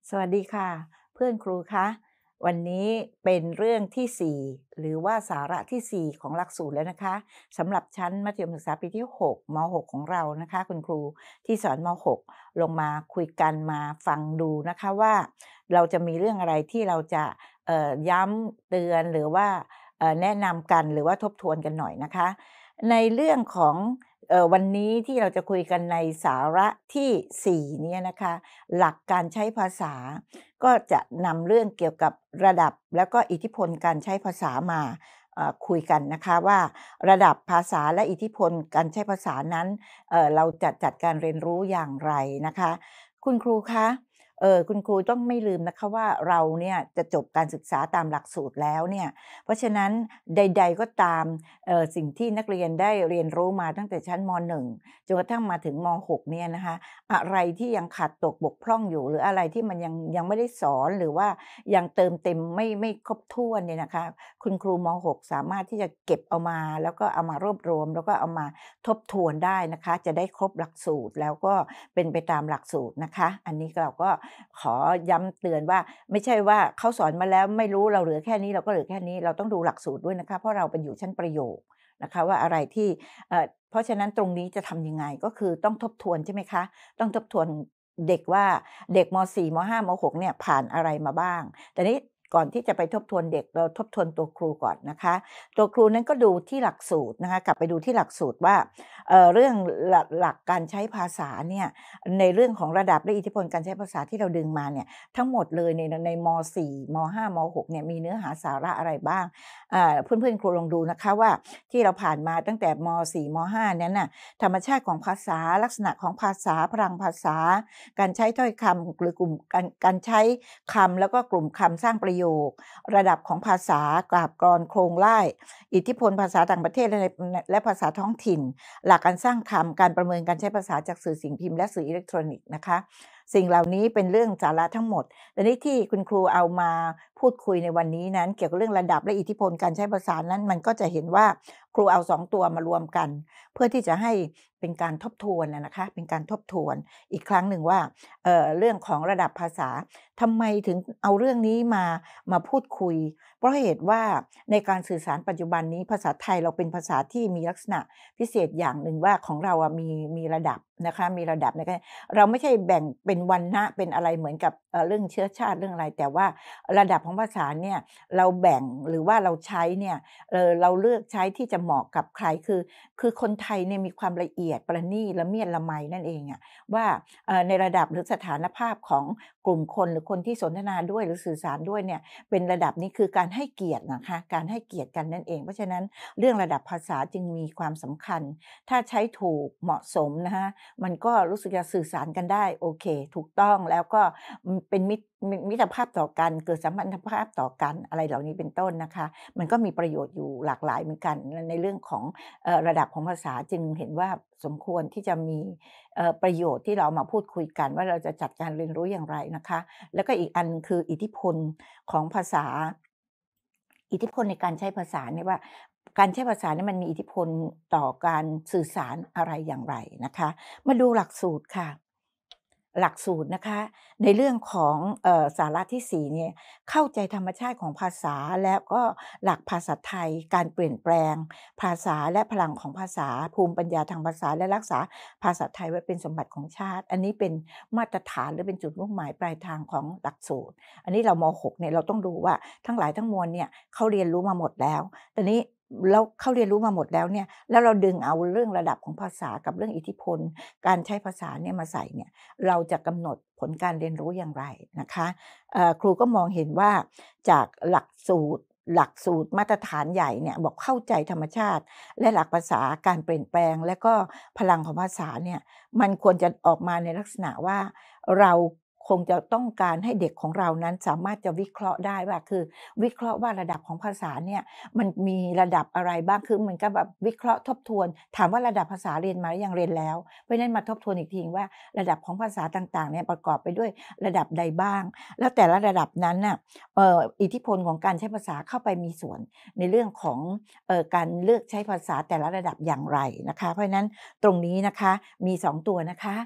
สวัสดีค่ะเพื่อนครูคะวันนี้เป็นเรื่องที่4หรือว่าสาระที่4ของหลักสูตรแล้วนะคะสำหรับชั้นมัธยมศึกษาปีที่6ม6ของเรานะคะคุณครูที่สอนม6ลงมาคุยกันมาฟังดูนะคะว่าเราจะมีเรื่องอะไรที่เราจะย้ำเตือนหรือว่าแนะนำกันหรือว่าทบทวนกันหน่อยนะคะในเรื่องของวันนี้ที่เราจะคุยกันในสาระที่4เนี่ยนะคะหลักการใช้ภาษาก็จะนำเรื่องเกี่ยวกับระดับแล้วก็อิทธิพลการใช้ภาษามาคุยกันนะคะว่าระดับภาษาและอิทธิพลการใช้ภาษานั้นเราจะจัดการเรียนรู้อย่างไรนะคะคุณครูคะคุณครูต้องไม่ลืมนะคะว่าเราเนี่ยจะจบการศึกษาตามหลักสูตรแล้วเนี่ยเพราะฉะนั้นใดๆก็ตามสิ่งที่นักเรียนได้เรียนรู้มาตั้งแต่ชั้นม1จนกระทั่งมาถึงม6เนี่ยนะคะอะไรที่ยังขาดตกบกพร่องอยู่หรืออะไรที่มันยังไม่ได้สอนหรือว่ายังเติมเต็มไม่ครบถ้วนเนี่ยนะคะคุณครูม6สามารถที่จะเก็บเอามาแล้วก็เอามารวบรวมแล้วก็เอามาทบทวนได้นะคะจะได้ครบหลักสูตรแล้วก็เป็นไปตามหลักสูตรนะคะอันนี้เราก็ขอย้ำเตือนว่าไม่ใช่ว่าเขาสอนมาแล้วไม่รู้เราเหลือแค่นี้เราก็เหลือแค่นี้เราต้องดูหลักสูตรด้วยนะคะเพราะเราเป็นอยู่ชั้นประโยคนะคะว่าอะไรที่เพราะฉะนั้นตรงนี้จะทำยังไงก็คือต้องทบทวนใช่ไหมคะต้องทบทวนเด็กว่าเด็กม4ม5ม6เนี่ยผ่านอะไรมาบ้างแต่นี้ก่อนที่จะไปทบทวนเด็กเราทบทวนตัวครูก่อนนะคะตัวครูนั้นก็ดูที่หลักสูตรนะคะกลับไปดูที่หลักสูตรว่าเรื่องหลักการใช้ภาษาเนี่ยในเรื่องของระดับและอิทธิพลการใช้ภาษาที่เราดึงมาเนี่ยทั้งหมดเลยในม4ม5ม6เนี่ยมีเนื้อหาสาระอะไรบ้างเพื่อนๆครูลองดูนะคะว่าที่เราผ่านมาตั้งแต่ม4ม5นั้นน่ะธรรมชาติของภาษาลักษณะของภาษาพลังภาษาการใช้ถ้อยคำหรือกลุ่มการใช้คำแล้วก็กลุ่มคำสร้างประโยคระดับของภาษากราบกลอนโครงร่ายอิทธิพลภาษาต่างประเทศและภาษาท้องถิ่นหลักการสร้างคำการประเมินการใช้ภาษาจากสื่อสิ่งพิมพ์และสื่ออิเล็กทรอนิกส์นะคะสิ่งเหล่านี้เป็นเรื่องสาระทั้งหมดแต่นี้ที่คุณครูเอามาพูดคุยในวันนี้นั้นเกี่ยวกับเรื่องระดับและอิทธิพลการใช้ภาษานั้นมันก็จะเห็นว่าครูเอา2ตัวมารวมกันเพื่อที่จะให้เป็นการทบทวนนะคะเป็นการทบทวนอีกครั้งหนึ่งว่าเรื่องของระดับภาษาทำไมถึงเอาเรื่องนี้มาพูดคุยเพราะเหตุว่าในการสื่อสารปัจจุบันนี้ภาษาไทยเราเป็นภาษาที่มีลักษณะพิเศษอย่างหนึ่งว่าของเราอะมีระดับนะคะมีระดับในการเราไม่ใช่แบ่งเป็นวรรณะเป็นอะไรเหมือนกับเรื่องเชื้อชาติเรื่องอะไรแต่ว่าระดับของภาษาเนี่ยเราแบ่งหรือว่าเราใช้เนี่ยเราเลือกใช้ที่จะเหมาะกับใครคือคนไทยเนี่ยมีความละเอียดประณีตละเมียดละไมนั่นเองอะว่าในระดับหรือสถานภาพของกลุ่มคนหรือคนที่สนทนาด้วยหรือสื่อสารด้วยเนี่ยเป็นระดับนี้คือการให้เกียรตินะคะการให้เกียรติกันนั่นเองเพราะฉะนั้นเรื่องระดับภาษาจึงมีความสำคัญถ้าใช้ถูกเหมาะสมนะคะมันก็รู้สึกจะสื่อสารกันได้โอเคถูกต้องแล้วก็เป็นมิตรภาพต่อกันเกิดสัมพันธภาพต่อกันอะไรเหล่านี้เป็นต้นนะคะมันก็มีประโยชน์อยู่หลากหลายเหมือนกันในเรื่องของระดับของภาษาจึงเห็นว่าสมควรที่จะมีประโยชน์ที่เรามาพูดคุยกันว่าเราจะจัดการเรียนรู้อย่างไรนะคะแล้วก็อีกอันหนึ่งคืออิทธิพลของภาษาอิทธิพลในการใช้ภาษาเนี่ยว่าการใช้ภาษาเนี่ยมันมีอิทธิพลต่อการสื่อสารอะไรอย่างไรนะคะมาดูหลักสูตรค่ะ หลักสูตรนะคะในเรื่องของสาระที่4เนี่ยเข้าใจธรรมชาติของภาษาและก็หลักภาษาไทยการเปลี่ยนแปลงภาษาและพลังของภาษาภูมิปัญญาทางภาษาและรักษาภาษาไทยไว้เป็นสมบัติของชาติอันนี้เป็นมาตรฐานหรือเป็นจุดมุ่งหมายปลายทางของหลักสูตรอันนี้เราม6เนี่ยเราต้องดูว่าทั้งหลายทั้งมวลเนี่ยเขาเรียนรู้มาหมดแล้วแต่นี้แล้วเขาเรียนรู้มาหมดแล้วเนี่ยแล้วเราดึงเอาเรื่องระดับของภาษากับเรื่องอิทธิพลการใช้ภาษาเนี่ยมาใส่เนี่ย เราจะกำหนดผลการเรียนรู้อย่างไรนะคะครูก็มองเห็นว่าจากหลักสูตรมาตรฐานใหญ่เนี่ยบอกเข้าใจธรรมชาติและหลักภาษาการเปลี่ยนแปลงและก็พลังของภาษาเนี่ยมันควรจะออกมาในลักษณะว่าเราคงจะต้องการให้เด็กของเรานั้นสามารถจะวิเคราะห์ได้ว่าคือวิเคราะห์ว่าระดับของภาษาเนี่ยมันมีระดับอะไรบ้างคือเหมือนกับแบบวิเคราะห์ทบทวนถามว่าระดับภาษาเรียนมาหรือยังเรียนแล้ว เพราะฉะนั้นมาทบทวนอีกทีว่าระดับของภาษาต่างๆเนี่ยประกอบไปด้วยระดับใดบ้างแล้วแต่ละระดับนั้นน่ะอิทธิพลของการใช้ภาษาเข้าไปมีส่วนในเรื่องของการเลือกใช้ภาษาแต่ละระดับอย่างไรนะคะเพราะฉะนั้นตรงนี้นะคะมี2ตัวนะคะ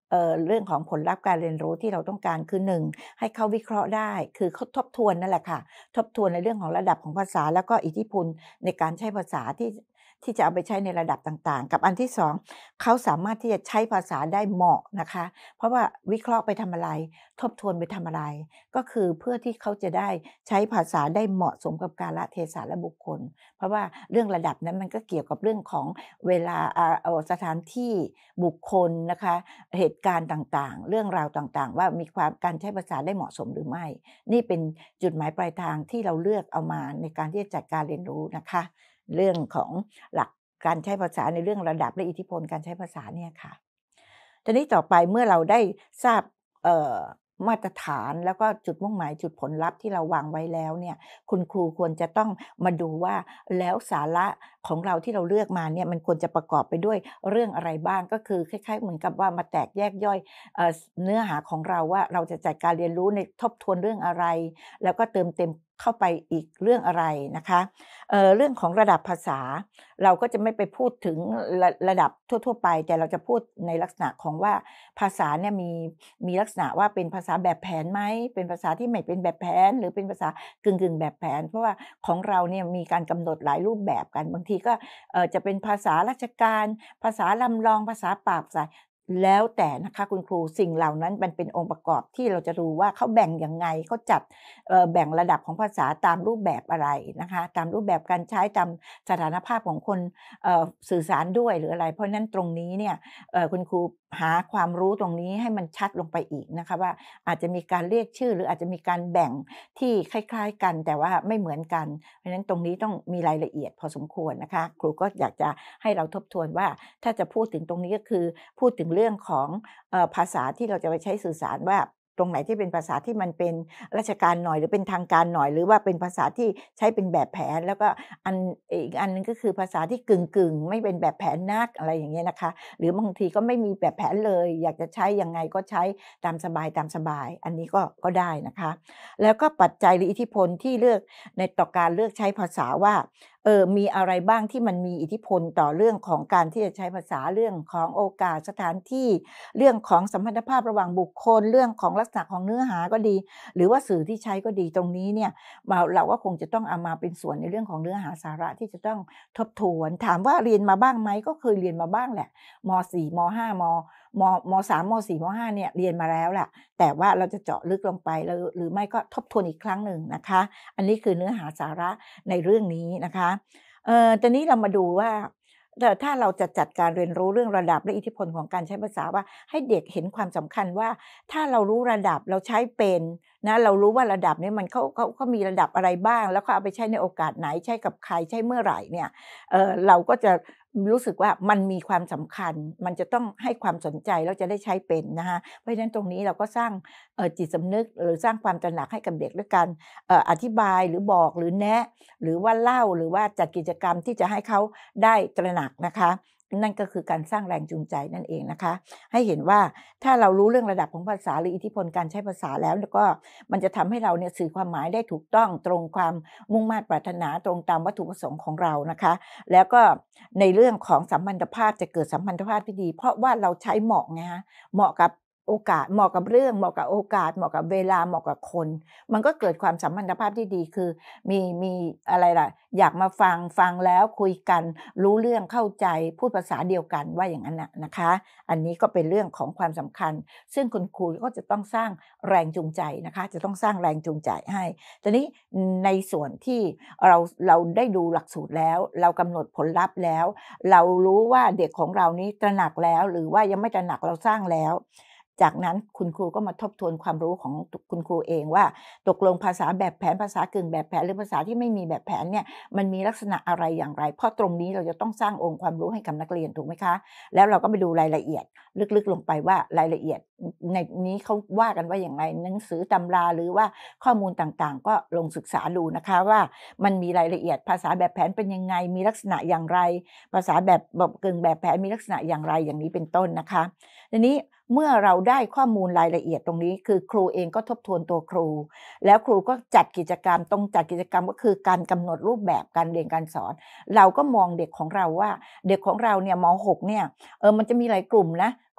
เรื่องของผลลัพธ์การเรียนรู้ที่เราต้องการคือ1ให้เขาวิเคราะห์ได้คือเขาทบทวนนั่นแหละค่ะทบทวนในเรื่องของระดับของภาษาแล้วก็อิทธิพลในการใช้ภาษาที่จะเอาไปใช้ในระดับต่างๆกับอันที่2เขาสามารถที่จะใช้ภาษาได้เหมาะนะคะเพราะว่าวิเคราะห์ไปทำอะไรทบทวนไปทำอะไรก็คือเพื่อที่เขาจะได้ใช้ภาษาได้เหมาะสมกับกาลเทศะและบุคคลเพราะว่าเรื่องระดับนั้นมันก็เกี่ยวกับเรื่องของเวลาสถานที่บุคคลนะคะเหตุการณ์ต่างๆเรื่องราวต่างๆว่ามีความการใช้ภาษาได้เหมาะสมหรือไม่นี่เป็นจุดหมายปลายทางที่เราเลือกเอามาในการที่จะจัดการเรียนรู้นะคะเรื่องของหลักการใช้ภาษาในเรื่องระดับและอิทธิพลการใช้ภาษาเนี่ยค่ะทีนี้ต่อไปเมื่อเราได้ทราบเอ่อมาตรฐานแล้วก็จุดมุ่งหมายจุดผลลัพธ์ที่เราวางไว้แล้วเนี่ยคุณครูควรจะต้องมาดูว่าแล้วสาระของเราที่เราเลือกมาเนี่ยมันควรจะประกอบไปด้วยเรื่องอะไรบ้างก็คือคล้ายๆเหมือนกับว่ามาแตกแยกย่อยเนื้อหาของเราว่าเราจะจัดการเรียนรู้ในทบทวนเรื่องอะไรแล้วก็เติมเต็มเข้าไปอีกเรื่องอะไรนะคะเรื่องของระดับภาษาเราก็จะไม่ไปพูดถึงระดับทั่วๆไปแต่เราจะพูดในลักษณะของว่าภาษาเนี่ยมีลักษณะว่าเป็นภาษาแบบแผนไหมเป็นภาษาที่ไม่เป็นแบบแผนหรือเป็นภาษากึ่งๆแบบแผนเพราะว่าของเราเนี่ยมีการกำหนดหลายรูปแบบกันบางทีก็จะเป็นภาษาราชการภาษาลำลองภาษาปราบภาษาแล้วแต่นะคะคุณครูสิ่งเหล่านั้นมันเป็นองค์ประกอบที่เราจะดูว่าเขาแบ่งยังไงเขาจัดแบ่งระดับของภาษาตามรูปแบบอะไรนะคะตามรูปแบบการใช้ตามสถานภาพของคนสื่อสารด้วยหรืออะไรเพราะฉะนั้นตรงนี้เนี่ยคุณครูหาความรู้ตรงนี้ให้มันชัดลงไปอีกนะคะว่าอาจจะมีการเรียกชื่อหรืออาจจะมีการแบ่งที่คล้ายๆกันแต่ว่าไม่เหมือนกันเพราะฉะนั้นตรงนี้ต้องมีรายละเอียดพอสมควรนะคะครูก็อยากจะให้เราทบทวนว่าถ้าจะพูดถึงตรงนี้ก็คือพูดถึงเรื่องของภาษาที่เราจะไปใช้สื่อสารว่าตรงไหนที่เป็นภาษาที่มันเป็นราชการหน่อยหรือเป็นทางการหน่อยหรือว่าเป็นภาษาที่ใช้เป็นแบบแผนแล้วก็อันอีกอันหนึ่งก็คือภาษาที่กึ่งๆไม่เป็นแบบแผนนักอะไรอย่างเงี้ยนะคะหรือบางทีก็ไม่มีแบบแผนเลยอยากจะใช้ยังไงก็ใช้ตามสบายอันนี้ก็ได้นะคะแล้วก็ปัจจัยหรืออิทธิพลที่เลือกในต่อการเลือกใช้ภาษาว่ามีอะไรบ้างที่มันมีอิทธิพลต่อเรื่องของการที่จะใช้ภาษาเรื่องของโอกาสสถานที่เรื่องของสัมพันธภาพระหว่างบุคคลเรื่องของลักษณะของเนื้อหาก็ดีหรือว่าสื่อที่ใช้ก็ดีตรงนี้เนี่ยเราก็คงจะต้องเอามาเป็นส่วนในเรื่องของเนื้อหาสาระที่จะต้องทบทวนถามว่าเรียนมาบ้างไหมก็เคยเรียนมาบ้างแหละม4ม5ม3ม4ม5เนี่ยเรียนมาแล้วแหละแต่ว่าเราจะเจาะลึกลงไปหรือไม่ก็ทบทวนอีกครั้งหนึ่งนะคะอันนี้คือเนื้อหาสาระในเรื่องนี้นะคะตอนนี้เรามาดูว่าถ้าเราจะจัดการเรียนรู้เรื่องระดับและอิทธิพลของการใช้ภาษาว่าให้เด็กเห็นความสำคัญว่าถ้าเรารู้ระดับเราใช้เป็นนะเรารู้ว่าระดับนี้มันเขามีระดับอะไรบ้างแล้วเขาเอาไปใช้ในโอกาสไหนใช้กับใครใช้เมื่อไหร่เนี่ยเราก็จะรู้สึกว่ามันมีความสำคัญมันจะต้องให้ความสนใจแล้วจะได้ใช้เป็นนะคะเพราะฉะนั้นตรงนี้เราก็สร้างจิตสำนึกหรือสร้างความตระหนักให้กับเด็กด้วยการอธิบายหรือบอกหรือแนะหรือว่าเล่าหรือว่าจัดกิจกรรมที่จะให้เขาได้ตระหนักนะคะนั่นก็คือการสร้างแรงจูงใจนั่นเองนะคะให้เห็นว่าถ้าเรารู้เรื่องระดับของภาษาหรืออิทธิพลการใช้ภาษาแล้วก็มันจะทำให้เราเนี่ยสื่อความหมายได้ถูกต้องตรงความมุ่งมา่ปรารถนาตรงตามวัตถุประสงค์ของเรานะคะแล้วก็ในเรื่องของสัมพันธภาพจะเกิดสัมพันธภาพที่ดีเพราะว่าเราใช้เหมาะไงคะเหมาะกับโอกาสเหมาะกับเรื่องเหมาะกับโอกาสเหมาะกับเวลาเหมาะกับคนมันก็เกิดความสัมพันธภาพที่ดีคือมีอะไรล่ะอยากมาฟังแล้วคุยกันรู้เรื่องเข้าใจพูดภาษาเดียวกันว่าอย่างนั้นน่ะนะคะอันนี้ก็เป็นเรื่องของความสำคัญซึ่งคุณครูก็จะต้องสร้างแรงจูงใจนะคะจะต้องสร้างแรงจูงใจให้ทีนี้ในส่วนที่เราได้ดูหลักสูตรแล้วเรากำหนดผลลัพธ์แล้วเรารู้ว่าเด็กของเรานี้ตระหนักแล้วหรือว่ายังไม่ตระหนักเราสร้างแล้วจากนั้นคุณครูก็มาทบทวนความรู้ของคุณครูเองว่าตกลงภาษาแบบแผนภาษากึ่งแบบแผนหรือภาษาที่ไม่มีแบบแผนเนี่ยมันมีลักษณะอะไรอย่างไรเพราะตรงนี้เราจะต้องสร้างองค์ความรู้ให้กับนักเรียนถูกไหมคะแล้วเราก็ไปดูรายละเอียดลึกๆลงไปว่ารายละเอียดในนี้เขาว่ากันว่าอย่างไรหนังสือตำราหรือว่าข้อมูลต่างๆก็ลงศึกษาดูนะคะว่ามันมีรายละเอียดภาษาแบบแผนเป็นยังไงมีลักษณะอย่างไรภาษาแบบกึ่งแบบแผนมีลักษณะอย่างไรอย่างนี้เป็นต้นนะคะทีนี้เมื่อเราได้ข้อมูลรายละเอียดตรงนี้คือครูเองก็ทบทวนตัวครูแล้วครูก็จัดกิจกรรมตรงจัดกิจกรรมก็คือการกำหนดรูปแบบการเรียนการสอนเราก็มองเด็กของเราว่าเด็กของเราเนี่ยม6เนี่ยมันจะมีหลายกลุ่มนะ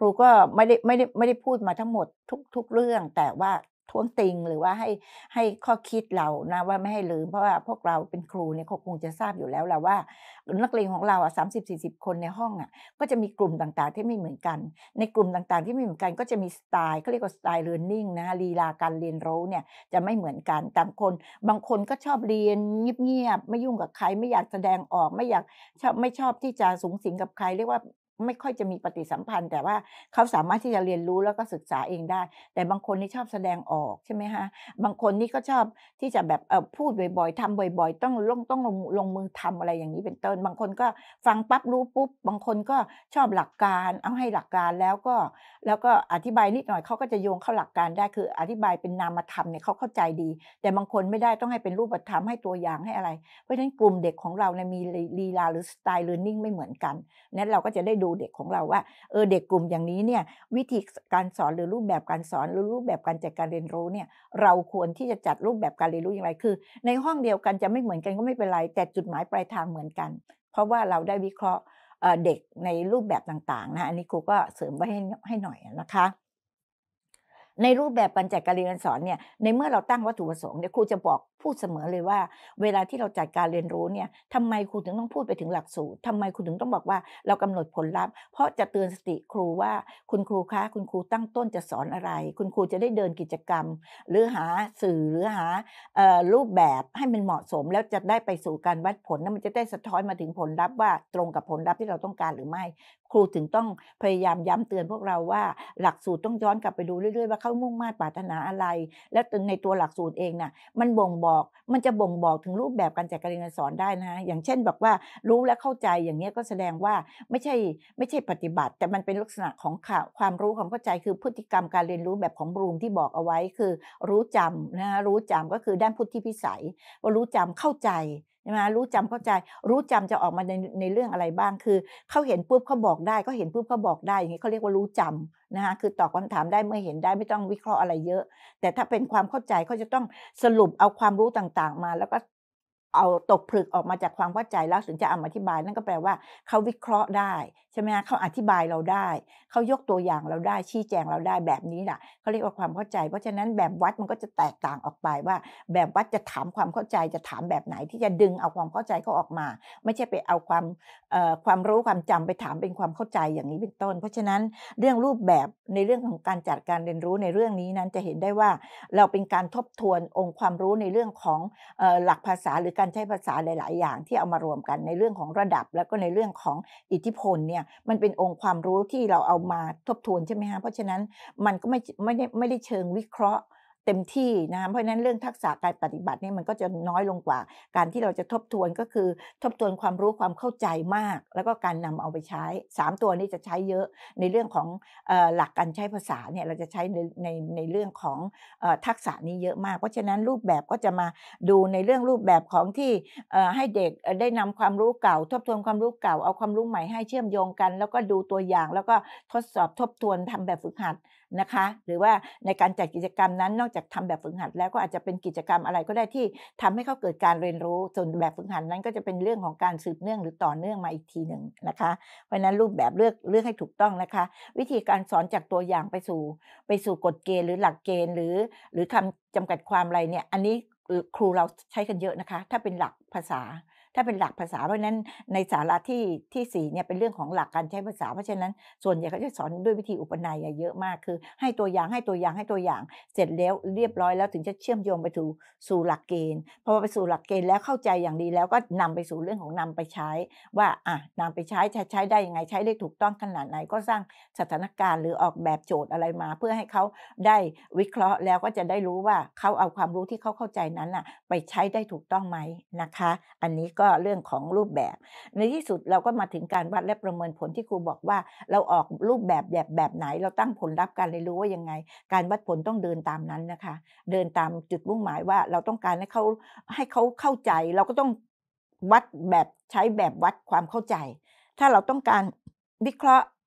ครูก็ไม่ได้พูดมาทั้งหมดทุกเรื่องแต่ว่าท้วงติงหรือว่าให้ข้อคิดเรานะว่าไม่ให้ลืมเพราะว่าพวกเราเป็นครูเนี่ยเขาคงจะทราบอยู่แล้วแหละว่านักเรียนของเราอะ30-40คนในห้องอะก็จะมีกลุ่มต่างๆที่ไม่เหมือนกันในกลุ่มต่างๆที่ไม่เหมือนกันก็จะมีสไตล์เขาเรียกว่าสไตล์ learning นะคะลีลาการเรียนรู้เนี่ยจะไม่เหมือนกันต่างคนบางคนก็ชอบเรียนเงียบๆไม่ยุ่งกับใครไม่อยากแสดงออกไม่ชอบที่จะสุงสิงกับใครเรียกว่าไม่ค่อยจะมีปฏิสัมพันธ์แต่ว่าเขาสามารถที่จะเรียนรู้แล้วก็ศึกษาเองได้แต่บางคนนี่ชอบแสดงออกใช่ไหมคะบางคนนี่ก็ชอบที่จะแบบพูดบ่อยๆทำบ่อยๆต้องลงมือทำอะไรอย่างงี้เป็นต้นบางคนก็ฟังปั๊บรู้ปุ๊บบางคนก็ชอบหลักการเอาให้หลักการแล้วก็อธิบายนิดหน่อยเขาก็จะโยงเข้าหลักการได้คืออธิบายเป็นนามธรรมเนี่ยเขาเข้าใจดีแต่บางคนไม่ได้ต้องให้เป็นรูปธรรมให้ตัวอย่างให้อะไรเพราะฉะนั้นกลุ่มเด็กของเราเนี่ยมีลีลาหรือสไตล์ learning ไม่เหมือนกันนั้นเราก็จะได้ดูเด็กของเราว่าเด็กกลุ่มอย่างนี้เนี่ยวิธีการสอนหรือรูปแบบการสอนหรือรูปแบบการจัดการเรียนรู้เนี่ยเราควรที่จะจัดรูปแบบการเรียนรู้อย่างไรคือในห้องเดียวกันจะไม่เหมือนกันก็ไม่เป็นไรแต่จุดหมายปลายทางเหมือนกันเพราะว่าเราได้วิเคราะห์เด็กในรูปแบบต่างๆนะคะอันนี้ครูก็เสริมไว้ให้หน่อยนะคะ ในรูปแบบการจัดการเรียนการสอนเนี่ยในเมื่อเราตั้งวัตถุประสงค์เนี่ยครูจะบอกพูดเสมอเลยว่าเวลาที่เราจัดการเรียนรู้เนี่ยทำไมครูถึงต้องพูดไปถึงหลักสูตรทำไมครูถึงต้องบอกว่าเรากำหนดผลลัพธ์เพราะจะเตือนสติครูว่าคุณครูคะคุณครูตั้งต้นจะสอนอะไรคุณครูจะได้เดินกิจกรรมหรือหาสื่อหรือหารูปแบบให้มันเหมาะสมแล้วจะได้ไปสู่การวัดผลแล้วมันจะได้สะท้อนมาถึงผลลัพธ์ว่าตรงกับผลลัพธ์ที่เราต้องการหรือไม่ ครูถึงต้องพยายามย้ำเตือนพวกเราว่าหลักสูตรต้องย้อนกลับไปดูเรื่อยๆว่าเขามุ่งมา่ปรารถนาอะไรและในตัวหลักสูตรเองน่ะมันจะบ่งบอกถึงรูปแบบการจัดการเรียนการสอนได้นะคะอย่างเช่นบอกว่ารู้และเข้าใจอย่างเงี้ยก็แสดงว่าไม่ใช่ปฏิบัติแต่มันเป็นลักษณะของความรู้ความเข้าใจคือพฤติกรรมการเรียนรู้แบบของ Bloom ที่บอกเอาไว้คือรู้จำนะคะรู้จำก็คือด้านพุทธิพิสัยว่ารู้จำเข้าใจใช่ไหมคะรู้จำเข้าใจรู้จำจะออกมาในเรื่องอะไรบ้างคือ เขาเห็นปุ๊บเขาบอกได้เขาเห็นปุ๊บเขาบอกได้อย่างงี้เขาเรียกว่ารู้จำนะคะคือตอบคำถามได้เมื่อเห็นได้ไม่ต้องวิเคราะห์อะไรเยอะแต่ถ้าเป็นความเข้าใจเขาจะต้องสรุปเอาความรู้ต่างๆมาแล้วก็เอาตกผลึกออกมาจากความเข้าใจแล้วถึงจะเอามาอธิบายนั่นก็แปลว่าเขาวิเคราะห์ได้ใช่ไหมคะเขาอธิบายเราได้เขายกตัวอย่างเราได้ชี้แจงเราได้แบบนี้ล่ะเขาเรียกว่าความเข้าใจเพราะฉะนั้นแบบวัดมันก็จะแตกต่างออกไปว่าแบบวัดจะถามความเข้าใจจะถามแบบไหนที่จะดึงเอาความเข้าใจเขาออกมาไม่ใช่ไปเอาความรู้ความจำไปถามเป็นความเข้าใจอย่างนี้เป็นต้นเพราะฉะนั้นเรื่องรูปแบบในเรื่องของการจัดการเรียนรู้ในเรื่องนี้นั้นจะเห็นได้ว่าเราเป็นการทบทวนองค์ความรู้ในเรื่องของหลักภาษาหรือการใช้ภาษาหลายๆอย่างที่เอามารวมกันในเรื่องของระดับแล้วก็ในเรื่องของอิทธิพลเนี่ยมันเป็นองค์ความรู้ที่เราเอามาทบทวนใช่ไหมคะเพราะฉะนั้นมันก็ไม่ได้เชิงวิเคราะห์เต็มที่นะคะเพราะฉะนั้นเรื่องทักษะการปฏิบัติเนี่ยมันก็จะน้อยลงกว่าการที่เราจะทบทวนก็คือทบทวนความรู้ความเข้าใจมากแล้วก็การนำเอาไปใช้3ตัวนี้จะใช้เยอะในเรื่องของหลักการใช้ภาษาเนี่ยเราจะใช้ในเรื่องของทักษะนี้เยอะมากเพราะฉะนั้นรูปแบบก็จะมาดูในเรื่องรูปแบบของที่ให้เด็กได้นำความรู้เก่าทบทวนความรู้เก่าเอาความรู้ใหม่ให้เชื่อมโยงกันแล้วก็ดูตัวอย่างแล้วก็ทดสอบทบทวนทำแบบฝึกหัดนะคะหรือว่าในการจัดกิจกรรมนั้นนอกจากทำแบบฝึกหัดแล้วก็อาจจะเป็นกิจกรรมอะไรก็ได้ที่ทำให้เขาเกิดการเรียนรู้ส่วนแบบฝึกหัดนั้นก็จะเป็นเรื่องของการสืบเนื่องหรือต่อเนื่องมาอีกทีหนึ่งนะคะเพราะฉะนั้นรูปแบบเลือกให้ถูกต้องนะคะวิธีการสอนจากตัวอย่างไปสู่กฎเกณฑ์หรือหลักเกณฑ์หรือคำจำกัดความอะไรเนี่ยอันนี้ครูเราใช้กันเยอะนะคะถ้าเป็นหลักภาษาถ้าเป็นหลักภาษาเพราะฉะนั้นในสาระที่4เนี่ยเป็นเรื่องของหลักการใช้ภาษาเพราะฉะนั้นส่วนใหญ่เขาจะสอนด้วยวิธีอุปนัยอะเยอะมากคือให้ตัวอย่างเสร็จแล้วเรียบร้อยแล้วถึงจะเชื่อมโยงไปสู่หลักเกณฑ์พอไปสู่หลักเกณฑ์แล้วเข้าใจอย่างดีแล้วก็นำไปสู่เรื่องของนำไปใช้ว่านำไปใช้จะใช้ได้ยังไงใช้ได้ถูกต้องขนาดไหนก็สร้างสถานการณ์หรือออกแบบโจทย์อะไรมาเพื่อให้เขาได้วิเคราะห์แล้วก็จะได้รู้ว่าเขาเอาความรู้ที่เขาเข้าใจนั้นน่ะไปใช้ได้ถูกต้องไหมนะคะอันนี้ก็เรื่องของรูปแบบในที่สุดเราก็มาถึงการวัดและประเมินผลที่ครูบอกว่าเราออกรูปแบบไหนเราตั้งผลลัพธ์การเรียนรู้ว่ายังไงการวัดผลต้องเดินตามนั้นนะคะเดินตามจุดมุ่งหมายว่าเราต้องการให้เขาเข้าใจเราก็ต้องวัดแบบใช้แบบวัดความเข้าใจถ้าเราต้องการวิเคราะห์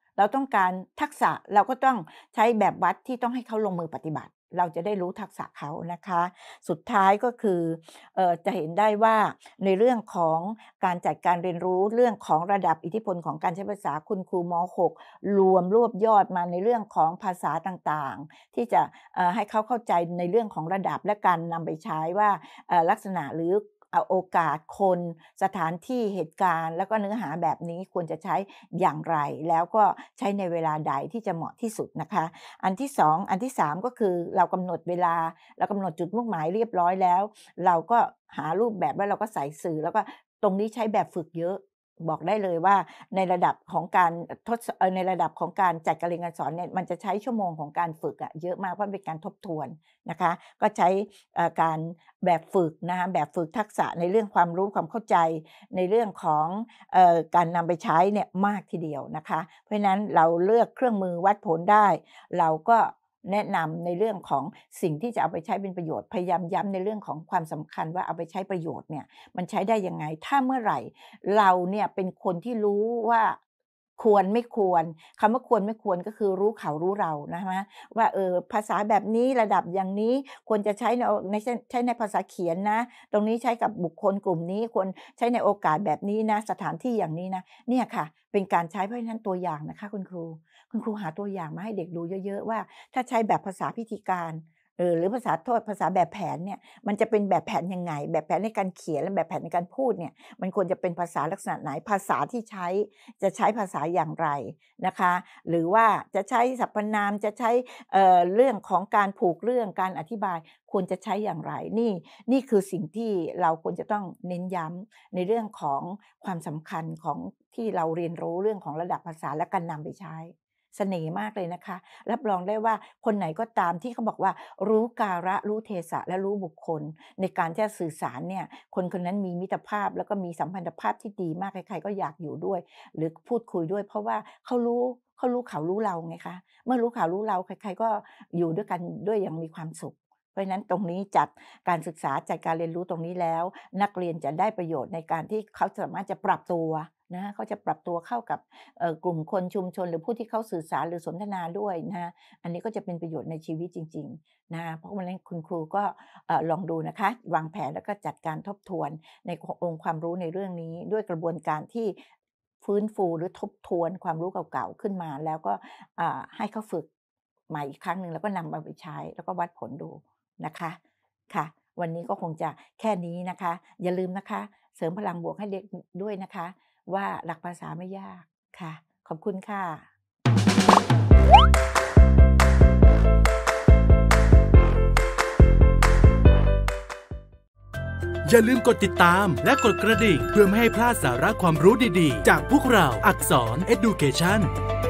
เราต้องการทักษะเราก็ต้องใช้แบบวัดที่ต้องให้เขาลงมือปฏิบัติเราจะได้รู้ทักษะเขานะคะสุดท้ายก็คือจะเห็นได้ว่าในเรื่องของการจัดการเรียนรู้เรื่องของระดับอิทธิพลของการใช้ภาษาคุณครูม.6 รวบยอดมาในเรื่องของภาษาต่างๆที่จะให้เขาเข้าใจในเรื่องของระดับและการนำไปใช้ว่าลักษณะหรือโอกาสคนสถานที่เหตุการณ์แล้วก็เนื้อหาแบบนี้ควรจะใช้อย่างไรแล้วก็ใช้ในเวลาใดที่จะเหมาะที่สุดนะคะอันที่2อันที่3ก็คือเรากำหนดเวลาเรากำหนดจุดมุ่งหมายเรียบร้อยแล้วเราก็หารูปแบบแล้วเราก็ใส่สื่อแล้วก็ตรงนี้ใช้แบบฝึกเยอะบอกได้เลยว่าในระดับของการในระดับของการจัดการเรียนการสอนเนี่ยมันจะใช้ชั่วโมงของการฝึกเยอะมากเพราะเป็นการทบทวนนะคะก็ใช้การแบบฝึกนะคะแบบฝึกทักษะในเรื่องความรู้ความเข้าใจในเรื่องของการนำไปใช้เนี่ยมากทีเดียวนะคะเพราะฉะนั้นเราเลือกเครื่องมือวัดผลได้เราก็แนะนำในเรื่องของสิ่งที่จะเอาไปใช้เป็นประโยชน์พยายามย้ำในเรื่องของความสำคัญว่าเอาไปใช้ประโยชน์เนี่ยมันใช้ได้ยังไงถ้าเมื่อไหร่เราเนี่ยเป็นคนที่รู้ว่าควรไม่ควรคำว่าควรไม่ควรก็คือรู้เขารู้เรานะคะว่าภาษาแบบนี้ระดับอย่างนี้ควรจะใช้ในภาษาเขียนนะตรงนี้ใช้กับบุคคลกลุ่มนี้ควรใช้ในโอกาสแบบนี้นะสถานที่อย่างนี้นะเนี่ยค่ะเป็นการใช้เพราะฉะนั้นตัวอย่างนะคะคุณครูหาตัวอย่างมาให้เด็กดูเยอะๆว่าถ้าใช้แบบภาษาพิธีการหรือภาษาแบบแผนเนี่ยมันจะเป็นแบบแผนยังไงแบบแผนในการเขียนและแบบแผนในการพูดเนี่ยมันควรจะเป็นภาษาลักษณะไหนภาษาที่ใช้จะใช้ภาษาอย่างไรนะคะหรือว่าจะใช้สรรพนามจะใช้เรื่องของการผูกเรื่องการอธิบายควรจะใช้อย่างไรนี่คือสิ่งที่เราควรจะต้องเน้นย้ำในเรื่องของความสำคัญของที่เราเรียนรู้เรื่องของระดับภาษาและการนำไปใช้เสน่ห์มากเลยนะคะรับรองได้ว่าคนไหนก็ตามที่เขาบอกว่ารู้กาละรู้เทศะและรู้บุคคลในการที่จะสื่อสารเนี่ยคนนั้นมีมิตรภาพแล้วก็มีสัมพันธภาพที่ดีมากใครๆก็อยากอยู่ด้วยหรือพูดคุยด้วยเพราะว่าเขารู้เขารู้เราไงคะเมื่อรู้เขารู้เราใครๆก็อยู่ด้วยกันด้วยอย่างมีความสุขเพราะฉะนั้นตรงนี้จัดการศึกษาจัดการเรียนรู้ตรงนี้แล้วนักเรียนจะได้ประโยชน์ในการที่เขาสามารถจะปรับตัวนะเขาจะปรับตัวเข้ากับกลุ่มคนชุมชนหรือผู้ที่เขาสื่อสารหรือสนทนาด้วยนะคะอันนี้ก็จะเป็นประโยชน์ในชีวิตจริงๆนะคะเพราะวันนี้คุณครูก็ลองดูนะคะวางแผนแล้วก็จัดการทบทวนในองค์ความรู้ในเรื่องนี้ด้วยกระบวนการที่ฟื้นฟูหรือทบทวนความรู้เก่าๆขึ้นมาแล้วก็ให้เขาฝึกใหม่อีกครั้งหนึ่งแล้วก็นำมาไปใช้แล้วก็วัดผลดูนะคะค่ะวันนี้ก็คงจะแค่นี้นะคะอย่าลืมนะคะเสริมพลังบวกให้เด็กด้วยนะคะว่าหลักภาษาไม่ยากค่ะขอบคุณค่ะอย่าลืมกดติดตามและกดกระดิ่งเพื่อไม่ให้พลาดสาระความรู้ดีๆจากพวกเราอักษร Education